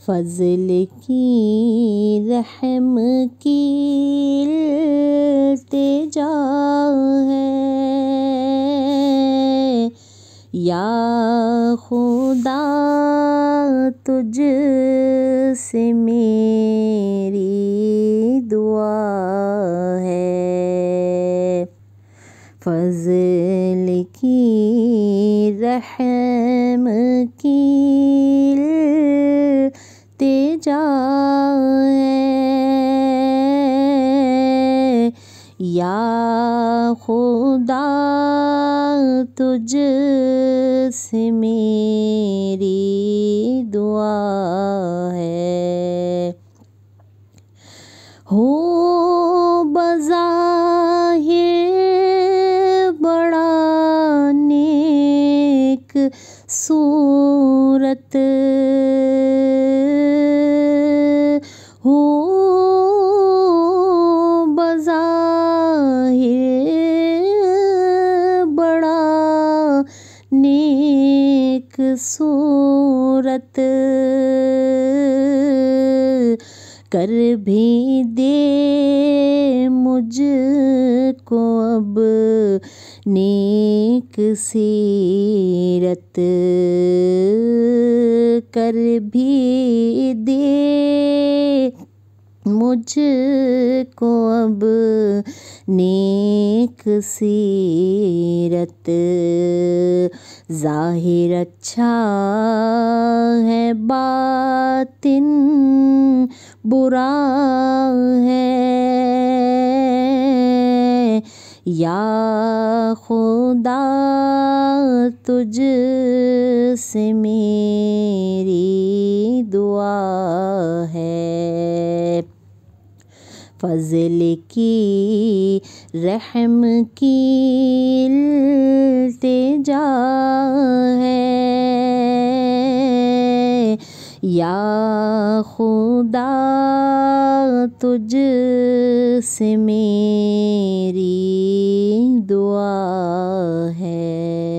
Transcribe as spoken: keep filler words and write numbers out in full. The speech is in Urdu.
فضل کی رحم کی التجا ہے، یا خدا تجھ سے میری دعا ہے۔ فضل کی رحم کی التجا ہے، یا خدا تجھ سے میری دعا ہے۔ ہو بظاہر بڑا نیک صورت، ہو بظاہر بڑا نیک صورت، کر بھی دے مجھ کو اب نیک سیرت، کر بھی دے مجھ کو اب نیک سیرت۔ ظاہر اچھا ہے باطن برا ہے، یا خدا تجھ سے میری دعا ہے۔ فضل کی رحم کی التجا ہے، یا خدا تجھ سے میری دعا ہے۔